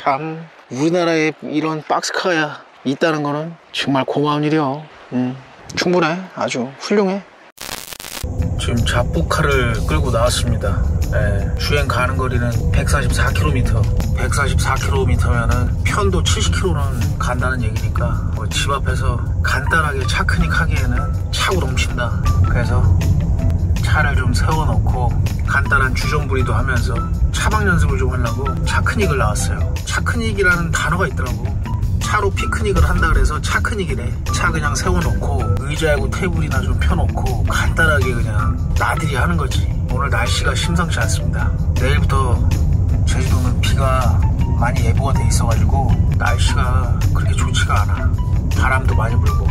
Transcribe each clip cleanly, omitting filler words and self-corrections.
참 우리나라에 이런 박스카야 있다는 거는 정말 고마운 일이요. 충분해. 아주 훌륭해. 지금 잡부카를 끌고 나왔습니다. 주행 가는 거리는 144km. 144km면은 편도 70km는 간다는 얘기니까 집 앞에서 간단하게 차크닉 하기에는 차고 넘친다. 그래서 차를 좀 세워놓고 간단한 주전부리도 하면서 차박 연습을 좀 하려고 차크닉을 나왔어요. 차크닉이라는 단어가 있더라고. 차로 피크닉을 한다 그래서 차크닉이래. 차 그냥 세워놓고 의자하고 테이블이나 좀 펴놓고 간단하게 그냥 나들이 하는 거지. 오늘 날씨가 심상치 않습니다. 내일부터 제주도는 비가 많이 예보가 돼 있어가지고 날씨가 그렇게 좋지가 않아. 바람도 많이 불고.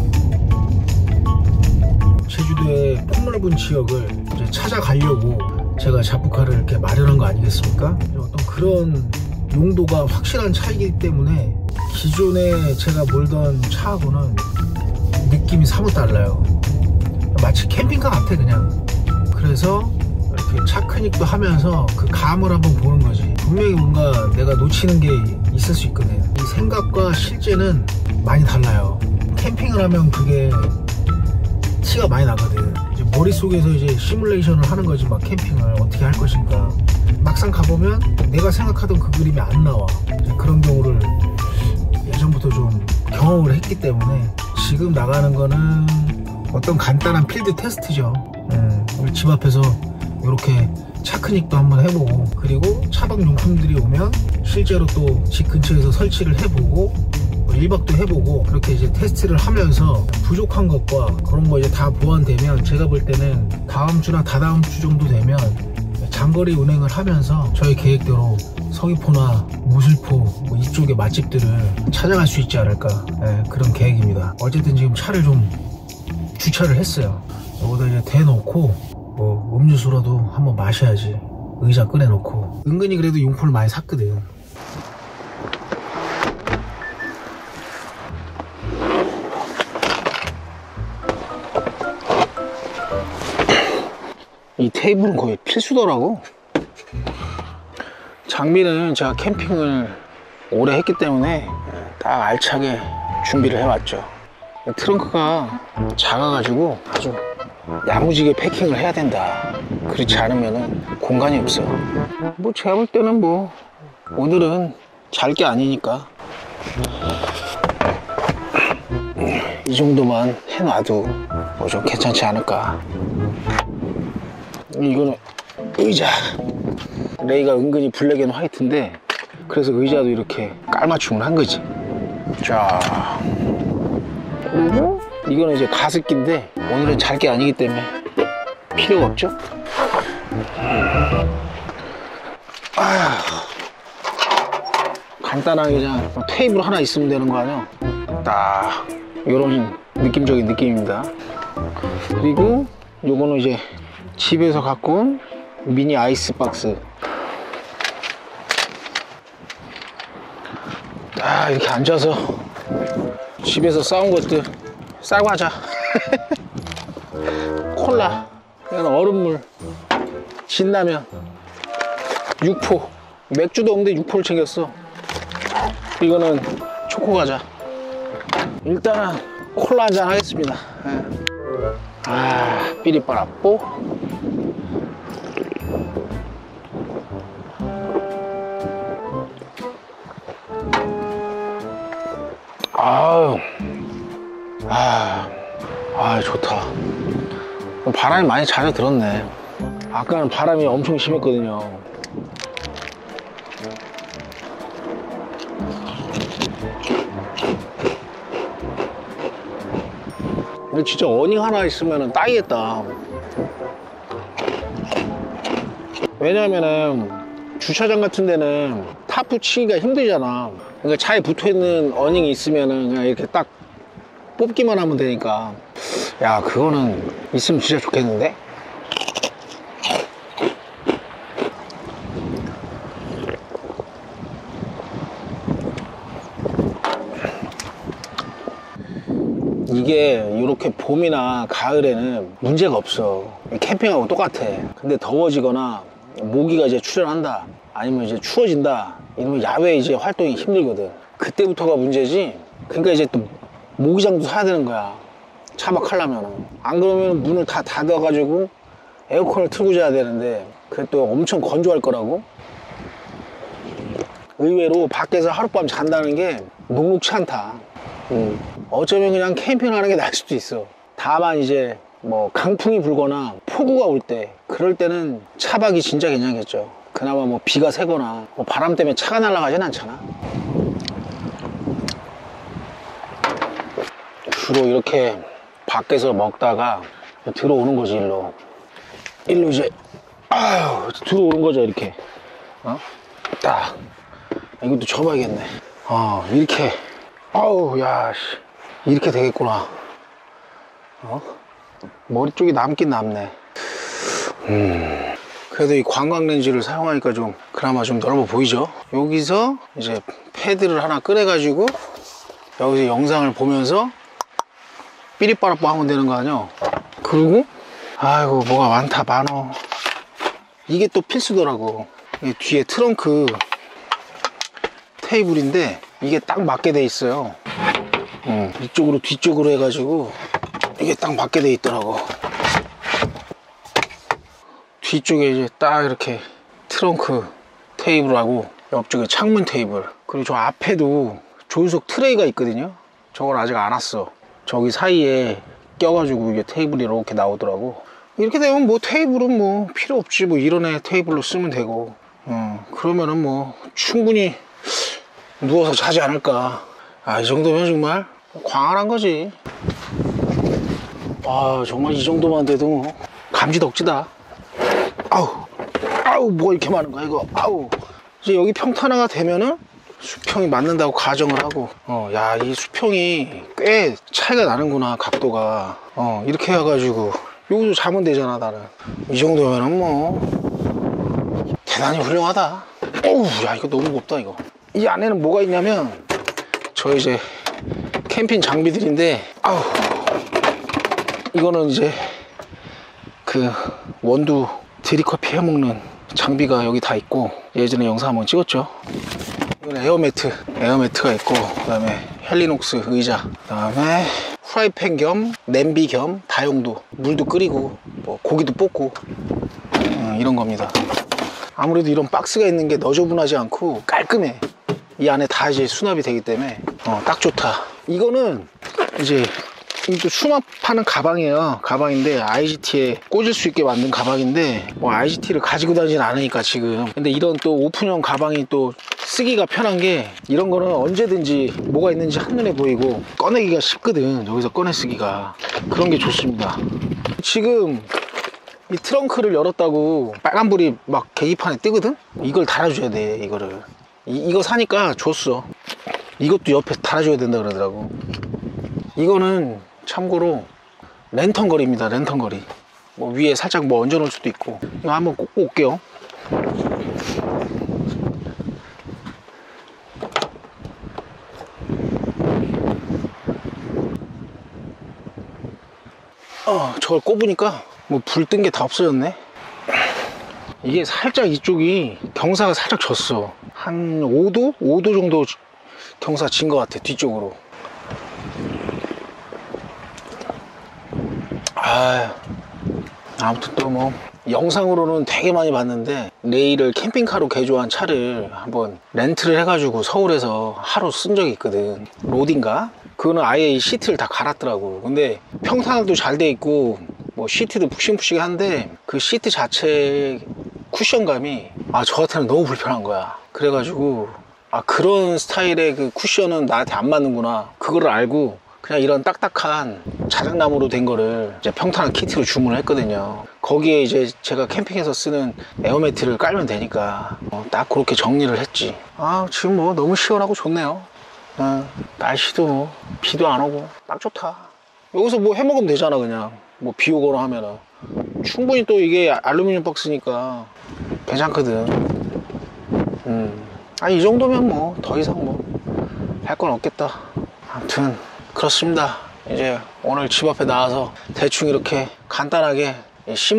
제주도의 폭넓은 지역을 이제 찾아가려고 제가 잡부카를 이렇게 마련한 거 아니겠습니까? 어떤 그런 용도가 확실한 차이기 때문에 기존에 제가 몰던 차하고는 느낌이 사뭇 달라요. 마치 캠핑카 같아 그냥. 그래서 이렇게 차크닉도 하면서 그 감을 한번 보는 거지. 분명히 뭔가 내가 놓치는 게 있을 수 있거든. 이 생각과 실제는 많이 달라요. 캠핑을 하면 그게 티가 많이 나거든. 이제 머릿속에서 이제 시뮬레이션을 하는 거지. 막 캠핑을 어떻게 할 것인가. 막상 가보면 내가 생각하던 그 그림이 안 나와. 그런 경우를 예전부터 좀 경험을 했기 때문에 지금 나가는 거는 어떤 간단한 필드 테스트죠. 우리 집 앞에서 이렇게 차크닉도 한번 해보고, 그리고 차박용품들이 오면 실제로 또 집 근처에서 설치를 해보고 1박도 해보고, 그렇게 이제 테스트를 하면서 부족한 것과 그런 거 이제 다 보완되면 제가 볼 때는 다음 주나 다다음 주 정도 되면 장거리 운행을 하면서 저희 계획대로 서귀포나 무술포 뭐 이쪽의 맛집들을 찾아갈 수 있지 않을까. 그런 계획입니다. 어쨌든 지금 차를 좀 주차를 했어요. 여기다 이제 대놓고 뭐 음료수라도 한번 마셔야지. 의자 꺼내놓고. 은근히 그래도 용품을 많이 샀거든. 이 테이블은 거의 필수더라고. 장비는 제가 캠핑을 오래 했기 때문에 딱 알차게 준비를 해왔죠. 트렁크가 작아가지고 아주 야무지게 패킹을 해야 된다. 그렇지 않으면 공간이 없어. 뭐 제가 볼 때는 뭐 오늘은 잘 게 아니니까 이 정도만 해놔도 뭐 좀 괜찮지 않을까. 이거는 의자. 레이가 은근히 블랙 앤 화이트인데 그래서 의자도 이렇게 깔맞춤을 한 거지. 자, 그리고 이거는 이제 가습기인데 오늘은 잘 게 아니기 때문에 필요가 없죠. 간단하게 그냥 테이블 하나 있으면 되는 거 아니야. 딱 이런 느낌적인 느낌입니다. 그리고 요거는 이제 집에서 갖고 온 미니 아이스박스. 이렇게 앉아서 집에서 싸운 것들, 쌀과자 콜라, 얼음물, 진라면, 육포. 맥주도 없는데 육포를 챙겼어. 이거는 초코과자. 일단은 콜라 한잔 하겠습니다. 삐리빠라뽀. 좋다. 바람이 많이 잦아 들었네. 아까는 바람이 엄청 심했거든요. 근데 진짜 어닝 하나 있으면 딱이겠다. 왜냐면은 주차장 같은 데는 타프 치기가 힘들잖아. 그러니까 차에 붙어있는 어닝이 있으면은 그냥 이렇게 딱 뽑기만 하면 되니까. 야, 그거는 있으면 진짜 좋겠는데? 이게 이렇게 봄이나 가을에는 문제가 없어. 캠핑하고 똑같아. 근데 더워지거나 모기가 이제 출현한다, 아니면 이제 추워진다, 이러면 야외 이제 활동이 힘들거든. 그때부터가 문제지. 그러니까 이제 또 모기장도 사야 되는 거야, 차박하려면. 안 그러면 문을 다 닫아가지고 에어컨을 틀고 자야 되는데 그게 또 엄청 건조할 거라고. 의외로 밖에서 하룻밤 잔다는 게 녹록치 않다. 어쩌면 그냥 캠핑을 하는 게 나을 수도 있어. 다만 이제 뭐 강풍이 불거나 폭우가 올 때, 그럴 때는 차박이 진짜 괜찮겠죠. 그나마 뭐 비가 새거나 뭐 바람 때문에 차가 날아가진 않잖아. 주로 이렇게 밖에서 먹다가 들어오는 거지. 일로 이제 들어오는 거죠. 이렇게 딱. 이것도 접어야겠네. 이렇게. 야, 이렇게 되겠구나. 머리 쪽이 남긴 남네. 그래도 이 관광렌즈를 사용하니까 좀 그나마 좀 넓어 보이죠. 여기서 이제 패드를 하나 꺼내가지고 여기서 영상을 보면서 삐리빠라빠 하면 되는 거 아니야. 그리고 아이고 뭐가 많어. 이게 또 필수더라고. 이게 뒤에 트렁크 테이블인데 이게 딱 맞게 돼 있어요. 이쪽으로 뒤쪽으로 해가지고 이게 딱 맞게 돼 있더라고. 뒤쪽에 이제 딱 이렇게 트렁크 테이블하고 옆쪽에 창문 테이블, 그리고 저 앞에도 조수석 트레이가 있거든요. 저걸 아직 안 왔어. 저기 사이에 껴가지고 이게 테이블이 이렇게 나오더라고. 이렇게 되면 뭐 테이블은 뭐 필요 없지. 뭐 이런 애 테이블로 쓰면 되고. 그러면은 뭐 충분히 누워서 자지 않을까. 이 정도면 정말 광활한 거지. 정말 이 정도만 돼도 감지덕지다. 뭐가 이렇게 많은 거야 이거. 이제 여기 평탄화가 되면은 수평이 맞는다고 가정을 하고, 야, 이 수평이 꽤 차이가 나는구나, 각도가. 이렇게 해가지고 여기서 자면 되잖아. 나는 이 정도면은 뭐 대단히 훌륭하다. 야, 이거 너무 무겁다. 이거 이 안에는 뭐가 있냐면 저 이제 캠핑 장비들인데, 이거는 이제 그 원두 드립커피 해먹는 장비가 여기 다 있고, 예전에 영상 한번 찍었죠. 이건 에어매트가 있고, 그 다음에 헬리녹스 의자, 그 다음에 프라이팬 겸 냄비 겸 다용도, 물도 끓이고 뭐 고기도 볶고, 이런 겁니다. 아무래도 이런 박스가 있는 게 너저분하지 않고 깔끔해. 이 안에 다 이제 수납이 되기 때문에 딱 좋다. 이거는 이제 또 수납하는 가방이에요. 가방인데 IGT에 꽂을 수 있게 만든 가방인데, 뭐 IGT를 가지고 다니진 않으니까 지금. 근데 이런 또 오픈형 가방이 또 쓰기가 편한 게, 이런 거는 언제든지 뭐가 있는지 한눈에 보이고 꺼내기가 쉽거든. 여기서 꺼내 쓰기가. 그런 게 좋습니다. 지금 이 트렁크를 열었다고 빨간불이 막 계기판에 뜨거든. 이걸 달아줘야 돼. 이거를 이거 사니까 줬어. 이것도 옆에 달아줘야 된다 그러더라고. 이거는 참고로 랜턴거리입니다. 랜턴거리. 뭐 위에 살짝 뭐 얹어 놓을 수도 있고. 이거 한번 꽂고 올게요. 저걸 꼽으니까 뭐 불 뜬 게 다 없어졌네. 이게 살짝 이쪽이 경사가 살짝 졌어. 한 5도? 5도 정도 경사 진 것 같아. 뒤쪽으로. 아무튼 또 뭐 영상으로는 되게 많이 봤는데, 레일을 캠핑카로 개조한 차를 한번 렌트를 해가지고 서울에서 하루 쓴 적이 있거든. 로딘가? 그거는 아예 이 시트를 다 갈았더라고. 근데 평탄화도 잘 돼 있고 뭐 시트도 푹신푹신한데, 그 시트 자체 쿠션감이 저한테는 너무 불편한 거야. 그래가지고 그런 스타일의 그 쿠션은 나한테 안 맞는구나, 그거를 알고 그냥 이런 딱딱한 자작나무로 된 거를 이제 평탄화 키트로 주문을 했거든요. 거기에 이제 제가 캠핑에서 쓰는 에어매트를 깔면 되니까 딱 그렇게 정리를 했지. 지금 뭐 너무 시원하고 좋네요. 날씨도 뭐 비도 안 오고 딱 좋다. 여기서 뭐 해먹으면 되잖아. 그냥 뭐 비 오거나 하면은 충분히, 또 이게 알루미늄 박스니까 괜찮거든. 이 정도면 뭐 더 이상 뭐 할 건 없겠다. 아무튼 그렇습니다. 이제 오늘 집 앞에 나와서 대충 이렇게 간단하게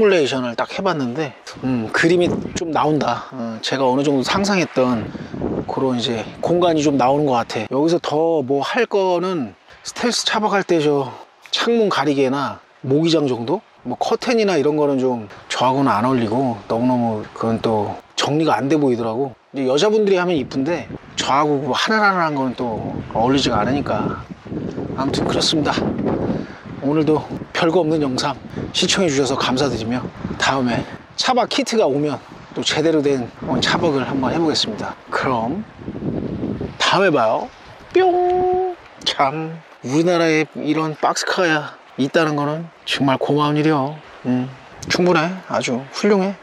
시뮬레이션을 딱 해봤는데, 그림이 좀 나온다. 제가 어느 정도 상상했던 그런 이제 공간이 좀 나오는 것 같아. 여기서 더 뭐 할 거는 스텔스 차박할 때 저 창문 가리개나 모기장 정도? 뭐 커튼이나 이런 거는 좀 저하고는 안 어울리고 너무너무 그건 또 정리가 안 돼 보이더라고. 이제 여자분들이 하면 이쁜데 저하고 뭐 하나하나한 거는 또 어울리지가 않으니까. 아무튼 그렇습니다. 오늘도 별거 없는 영상 시청해 주셔서 감사드리며 다음에 차박 키트가 오면 또 제대로 된 차박을 한번 해보겠습니다. 그럼 다음에 봐요. 뿅. 참 우리나라에 이런 박스카야 있다는 거는 정말 고마운 일이요. 충분해. 아주 훌륭해.